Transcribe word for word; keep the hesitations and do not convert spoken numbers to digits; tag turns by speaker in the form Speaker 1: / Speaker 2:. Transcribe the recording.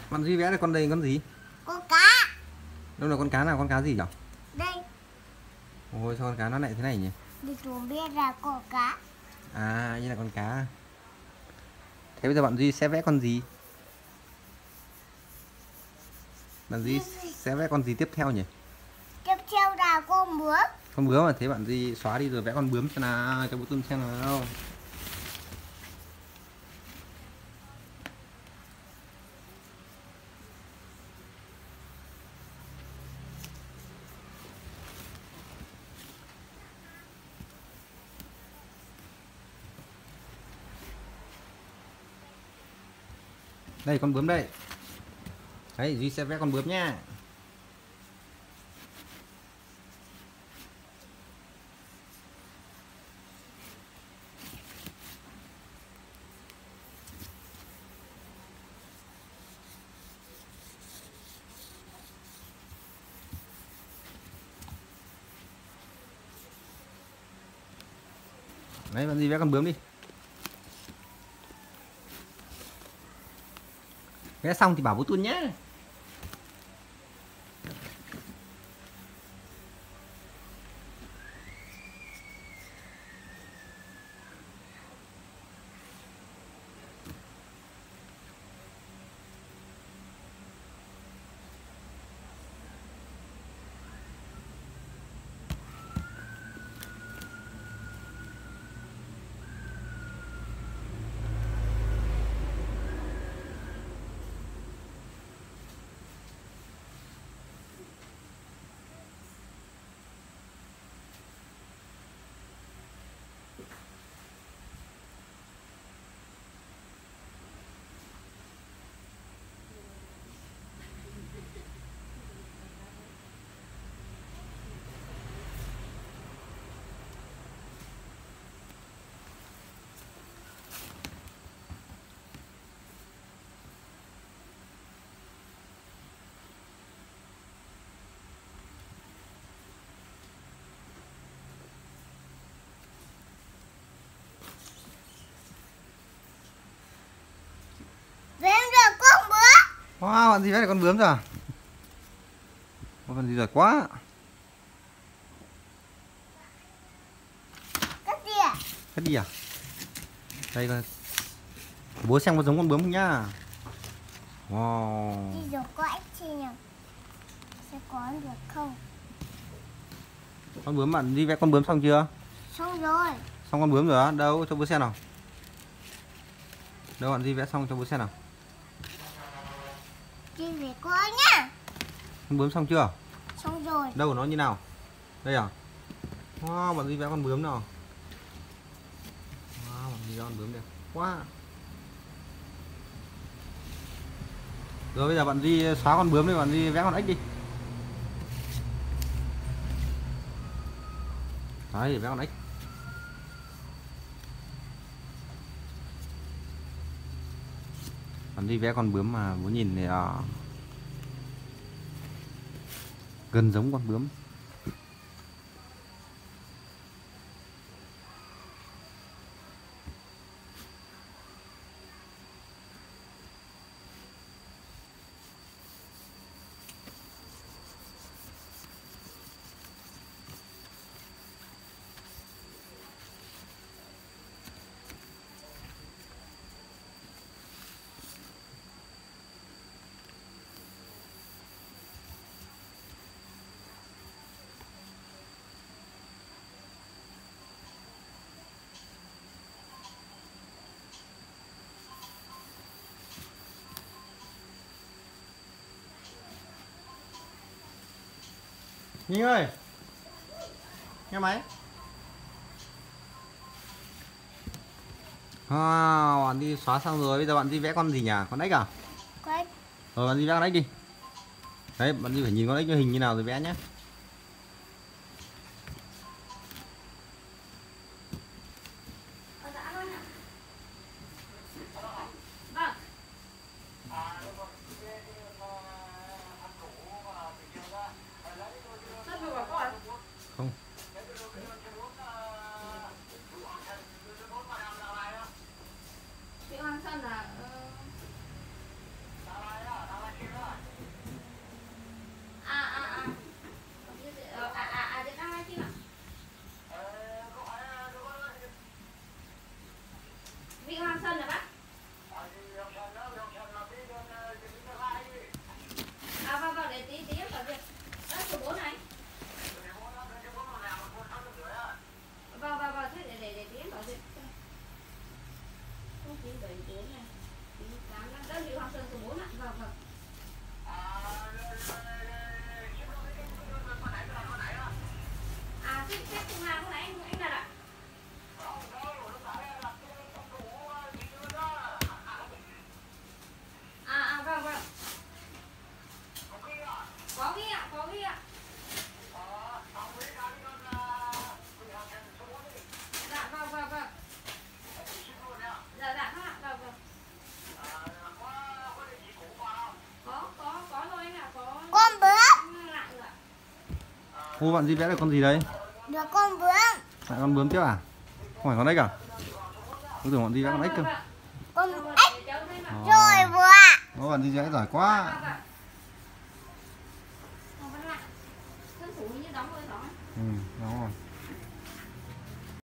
Speaker 1: Bạn Duy vẽ là con đây con gì?
Speaker 2: Con cá.
Speaker 1: Đâu là con cá nào, con cá gì nhỉ?
Speaker 2: Đây.
Speaker 1: Ôi sao con cá nó lại thế này nhỉ?
Speaker 2: Thì chú biết là con cá.
Speaker 1: À, như là con cá. Thế bây giờ bạn Duy sẽ vẽ con gì? Bạn Duy sẽ vẽ con gì tiếp theo nhỉ?
Speaker 2: Tiếp theo là con bướm.
Speaker 1: Con bướm mà, thế bạn Duy xóa đi rồi vẽ con bướm xem nào, cho bố Tuân xem nào. Đây con bướm đây. Đấy, Duy sẽ vẽ con bướm nha. Đấy, bạn Duy vẽ con bướm đi. Vẽ xong thì bảo bố Tuân nhé.
Speaker 2: Vẽ được con bướm.
Speaker 1: Wow, bạn Duy vẽ được con bướm rồi à? Con gì giỏi quá.
Speaker 2: Cái gì à?
Speaker 1: Cất đi à? Đây con. Bố xem có giống con bướm không nhá. Wow.
Speaker 2: Đi rồi có ếch chi nhỉ? Sẽ có được không?
Speaker 1: Con bướm, bạn Duy vẽ con bướm xong chưa?
Speaker 2: Xong rồi.
Speaker 1: Xong con bướm rồi á? Đâu, cho bố xem nào. Đâu bạn Duy vẽ xong cho bố xem nào.
Speaker 2: Đi về cô ơi nhá.
Speaker 1: Con bướm xong chưa?
Speaker 2: Xong rồi.
Speaker 1: Đâu nó như nào? Đây à? Wow, bạn Duy vẽ con bướm nào. Wow, bạn Duy vẽ con bướm đẹp quá. Rồi bây giờ bạn Duy xóa con bướm đi, bạn Duy vẽ con ếch đi. Đấy, vẽ con ếch. Bạn Duy vẽ con bướm mà bố nhìn thì uh, gần giống con bướm. Nhi ơi, nghe máy. À, bạn đi xóa xong rồi, bây giờ bạn đi vẽ con gì nhỉ? Con ếch à?
Speaker 2: Con ếch.
Speaker 1: Rồi bạn đi vẽ con ếch đi. Đấy, bạn đi phải nhìn con ếch nó hình như nào rồi vẽ nhé. Không.
Speaker 3: để tí tí vào việc. Đó số bốn này. Vào vào vào thế để để để tí vào việc. Không chín bảy bốn này. chín tám năm đó Lưu Hoàng Sơn số bốn ạ. Vào vào. À xếp xếp cùng hàng lúc nãy anh anh đặt ạ. À à vâng vâng. Có ghi ạ, có ghi ạ. Dạ vâng vâng vâng. Dạ dạ không ạ, vâng vâng. Có có có thôi anh ạ, có.
Speaker 2: Con bướm.
Speaker 3: Lại rồi ạ.
Speaker 1: Ô bạn Duy vẽ được con gì đấy?
Speaker 2: Được con bướm.
Speaker 1: Lại con bướm tiếp à? Không phải con ếch à? Tôi tưởng bạn Duy vẽ con ếch cơ.
Speaker 2: Con
Speaker 3: Vâng, vâng,
Speaker 2: ếch
Speaker 3: để cháu thấy mà.
Speaker 2: rồi vừa ạ.
Speaker 1: Ô bạn Duy vẽ giỏi quá.
Speaker 3: Vâng, vâng. Không, vẫn lạ. Thân thủ như đóng rồi đó.
Speaker 1: Ừ, đúng rồi.